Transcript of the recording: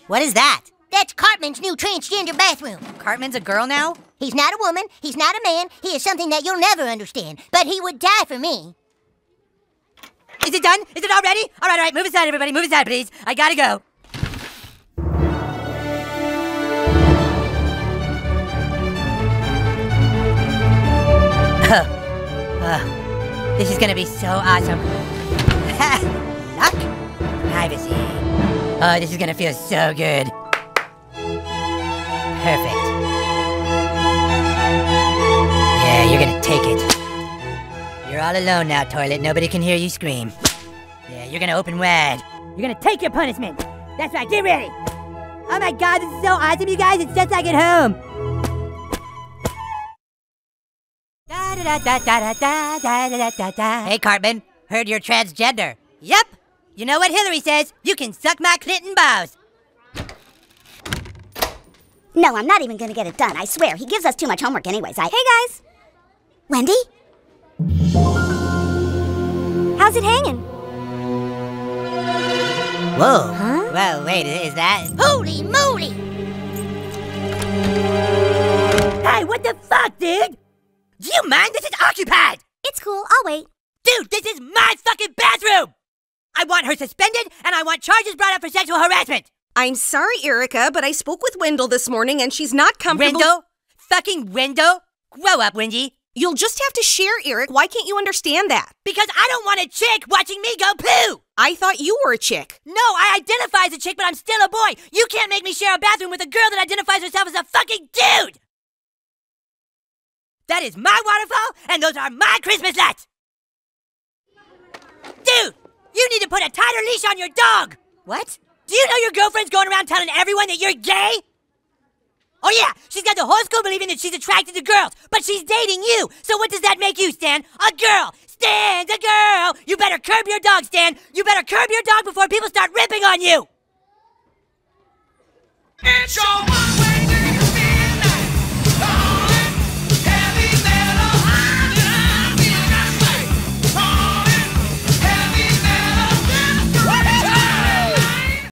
What is that? That's Cartman's new transgender bathroom. Cartman's a girl now? He's not a woman, he's not a man, he is something that you'll never understand, but he would die for me. Is it done? Is it all ready? All right, move aside, everybody, move aside, please. I gotta go. This is gonna be so awesome. Lock. Privacy. Oh, this is gonna feel so good. Perfect. Yeah, you're gonna take it. You're all alone now, toilet. Nobody can hear you scream. Yeah, you're gonna open wide. You're gonna take your punishment. That's right, get ready. Oh my god, this is so awesome, you guys. It's just like at home. Hey, Cartman. Heard you're transgender. Yep. You know what Hillary says? You can suck my Clinton balls. No, I'm not even gonna get it done, I swear. He gives us too much homework anyways. Hey, guys! Wendy? How's it hanging? Whoa. Huh? Well, wait, is that... Holy moly! Hey, what the fuck, dude? Do you mind? This is occupied! It's cool, I'll wait. Dude, this is my fucking bathroom! I want her suspended, and I want charges brought up for sexual harassment! I'm sorry, Erica, but I spoke with Wendell this morning and she's not comfortable— Wendell? Fucking Wendell? Grow up, Wendy. You'll just have to share, Eric. Why can't you understand that? Because I don't want a chick watching me go poo! I thought you were a chick. No, I identify as a chick, but I'm still a boy! You can't make me share a bathroom with a girl that identifies herself as a fucking dude! That is my waterfall, and those are my Christmas lights! Dude! You need to put a tighter leash on your dog! What? Do you know your girlfriend's going around telling everyone that you're gay? Oh yeah, she's got the whole school believing that she's attracted to girls, but she's dating you! So what does that make you, Stan? A girl! Stan's a girl! You better curb your dog, Stan! You better curb your dog before people start ripping on you! It's your